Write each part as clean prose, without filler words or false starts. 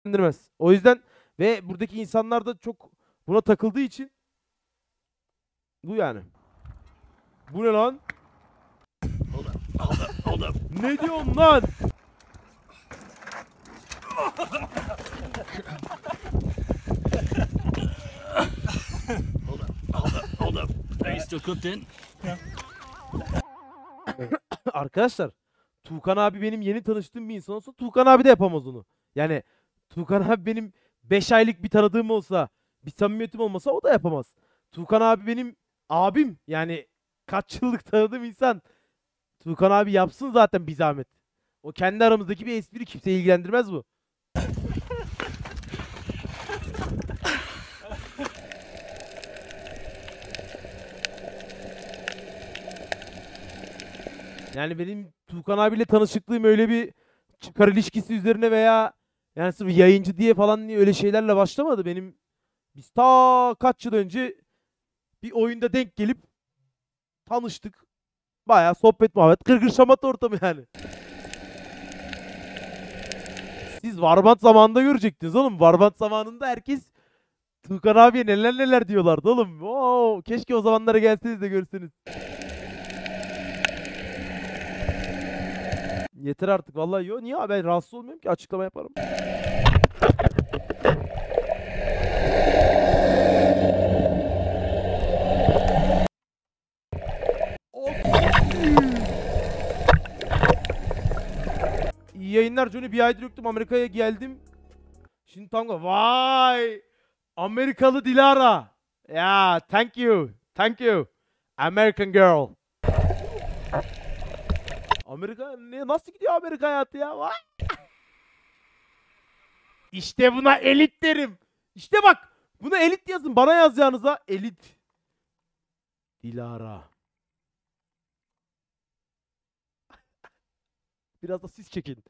ilgilendirmez. O yüzden ve buradaki insanlar da çok buna takıldığı için bu yani. Bu ne lan? Hold up. Ne diyorsun lan? Hold up. Are you still cooked in? Arkadaşlar, Tuğkan abi benim yeni tanıştığım bir insan olsa Tuğkan abi de yapamaz onu. Yani Tuğkan abi benim 5 aylık bir tanıdığım olsa, bir samimiyetim olmasa o da yapamaz. Tuğkan abi benim abim. Yani kaç yıllık tanıdığım insan. Tuğkan abi yapsın zaten bir zahmet. O kendi aramızdaki bir espri, kimseyi ilgilendirmez bu. Yani benim Tuğkan abiyle tanışıklığım öyle bir çıkar ilişkisi üzerine veya yani sırf yayıncı diye falan diye öyle şeylerle başlamadı. Biz ta kaç yıl önce bir oyunda denk gelip tanıştık. Bayağı sohbet muhabbet, gırgır şamata ortamı yani. Siz Warband zamanında görecektiniz oğlum. Warband zamanında herkes Tuğkan abiye neler neler diyorlardı oğlum. Wow, keşke o zamanlara gelseniz de görseniz. Yeter artık vallahi. Yo, niye abi, ben rahatsız olmuyorum ki, açıklama yaparım. İyi yayınlar Johnny. Bir aydır yoktum, Amerika'ya geldim. Şimdi tam vay! Amerikalı Dilara. Ya, thank you. Thank you. American girl. Amerika nasıl gidiyor Amerika hayatı ya? Vay! İşte buna elit derim. İşte bak, buna elit yazın. Bana yazacağınıza elit. Dilara. Biraz da siz çekin.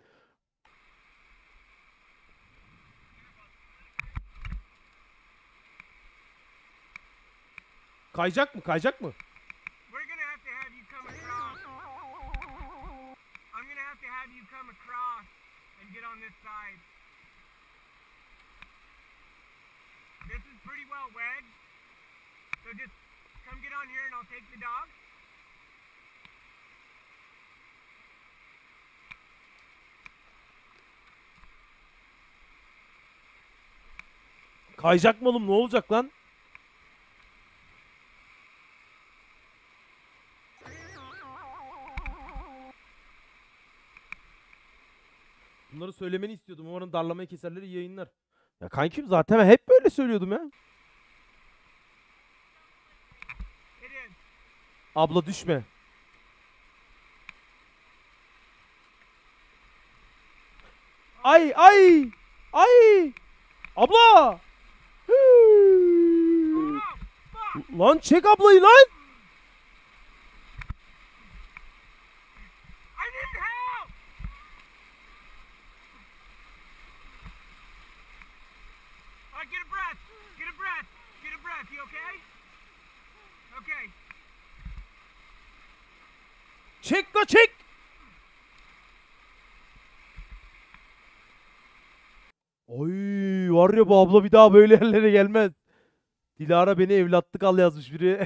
Kayacak mı? Kayacak mı? We're gonna have to have you come across. I'm gonna have to have you come across and get on this side. This is pretty well wedged, so just come get on here and I'll take the dog. Kayacak mı oğlum? Ne olacak lan? Bunları söylemeni istiyordum. Umarım darlamayı keserler, iyi yayınlar. Ya kankim, zaten hep böyle söylüyordum ya. It is. Abla düşme. Ay ay! Ay! Abla! Oh, fuck! Lan çek ablayı lan! I need help! Get a breath. Get a breath. Get a breath. You okay? Okay. Çek la çek! Oy, var ya, bu abla bir daha böyle yerlere gelmez. Dilara beni evlatlık al yazmış biri.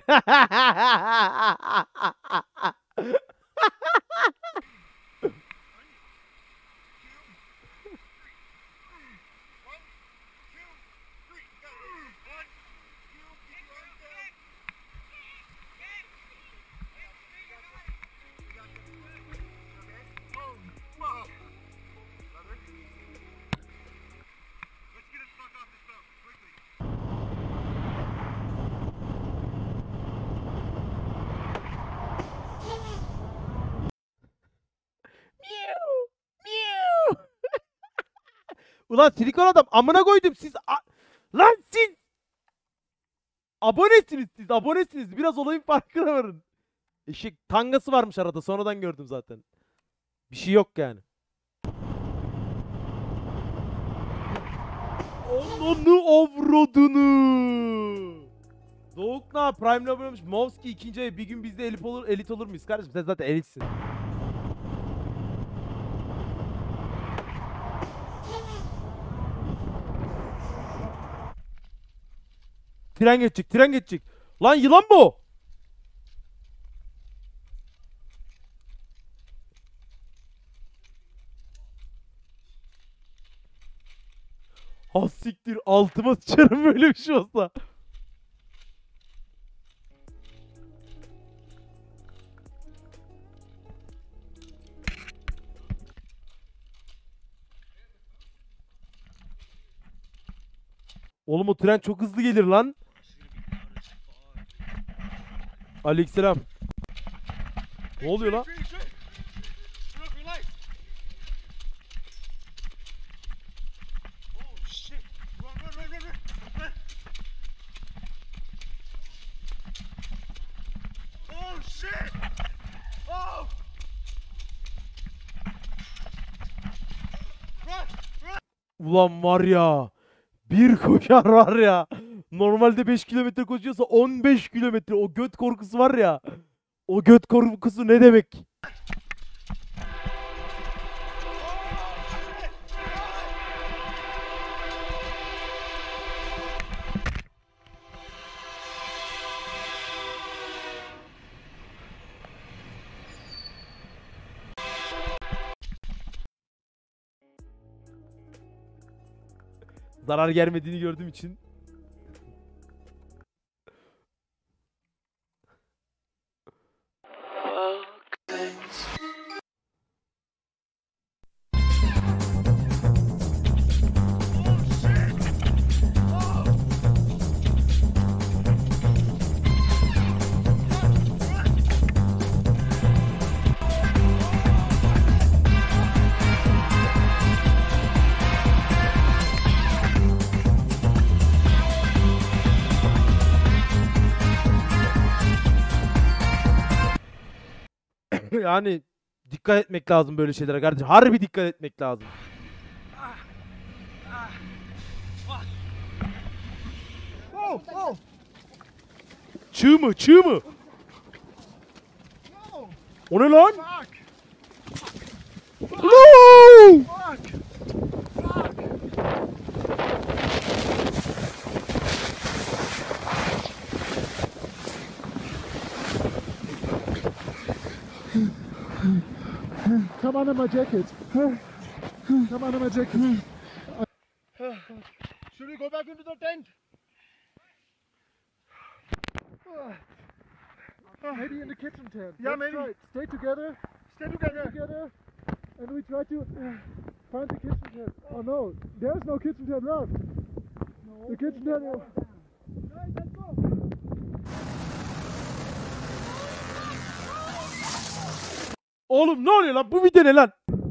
Ulan silikon adam, amına koydum siz. Lan siz abonesiniz, siz abonesiniz. Biraz olayın farkına varın. Eşek tangası varmış arada, sonradan gördüm zaten. Bir şey yok yani. Ananı avradını. Doğuk na Prime'le abone olmuş. Movski ikinci ay, bir gün bizde elit olur muyuz kardeşim? Sen zaten elitsin. Tren geçecek, tren geçecek. Lan yılan mı o? Ha siktir, altıma sıçarım böyle bir şey olsa. Oğlum o tren çok hızlı gelir lan. Aleykümselam. Ne oluyor lan? Ulan var ya. Bir koşar var ya. Normalde 5 kilometre koşuyorsa 15 kilometre. O göt korkusu var ya. O göt korkusu ne demek? Zarar gelmediğini gördüğüm için. Yani dikkat etmek lazım böyle şeylere kardeşim. Harbi dikkat etmek lazım. Çığ mı? Çığ mı? O ne lan? No! Come under my jacket. Come under my jacket. Should we go back into the tent? Maybe in the kitchen tent. Yeah, Let's maybe. try it. Stay together. Stay together. Together. And we try to find the kitchen tent. Oh no, there's no kitchen tent left. The kitchen tent. Let's go. Oğlum ne oluyor lan? Bu video ne lan?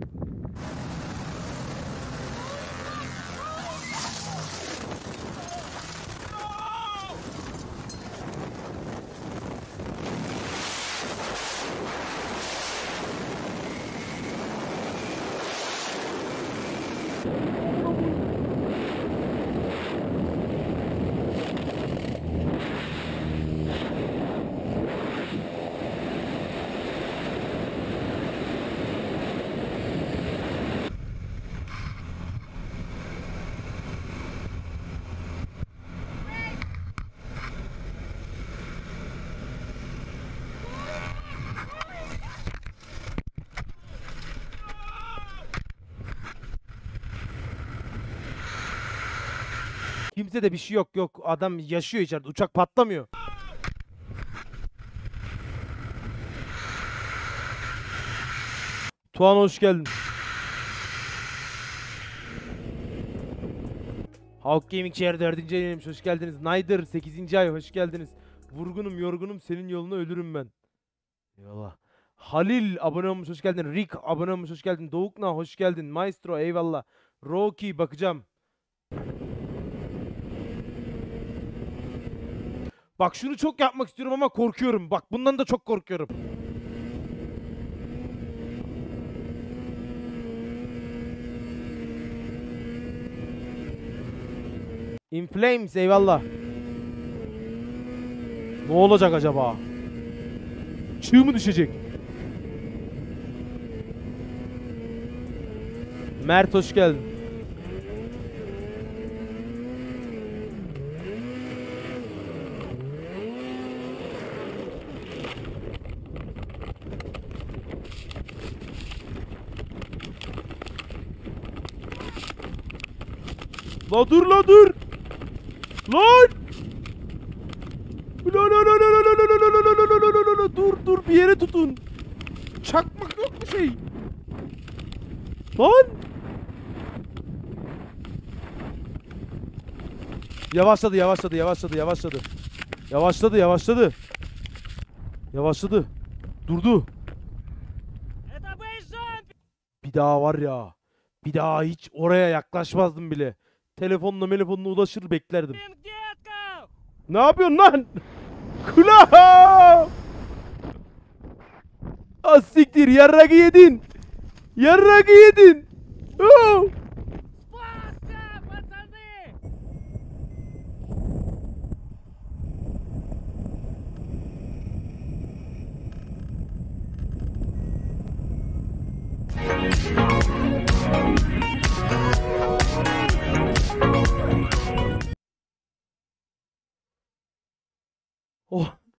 Kimse de bir şey yok yok. Adam yaşıyor içeride. Uçak patlamıyor. Tuğan hoş geldin. Hawk Gaming Chair 4. ayıymış. Hoş geldiniz. Nider 8. ay. Hoş geldiniz. Vurgunum yorgunum. Senin yoluna ölürüm ben. Eyvallah. Halil abone olmuş. Hoş geldin. Rick abone olmuş. Hoş geldin. Doğukna hoş geldin. Maestro eyvallah. Rocky bakacağım. Bak şunu çok yapmak istiyorum ama korkuyorum. Bak bundan da çok korkuyorum. In Flames eyvallah. Ne olacak acaba? Çığ mı düşecek? Mert hoş geldin. La dur la dur. Lan. Dur bir yere tutun. Çakmak yok bir şey. Lan. Yavaşladı. Durdu. Bir daha var ya. Bir daha hiç oraya yaklaşmazdım bile. Telefonla ulaşır beklerdim. Ne yapıyorsun lan? Kulağı! Az siktir yarragı yedin. Oh!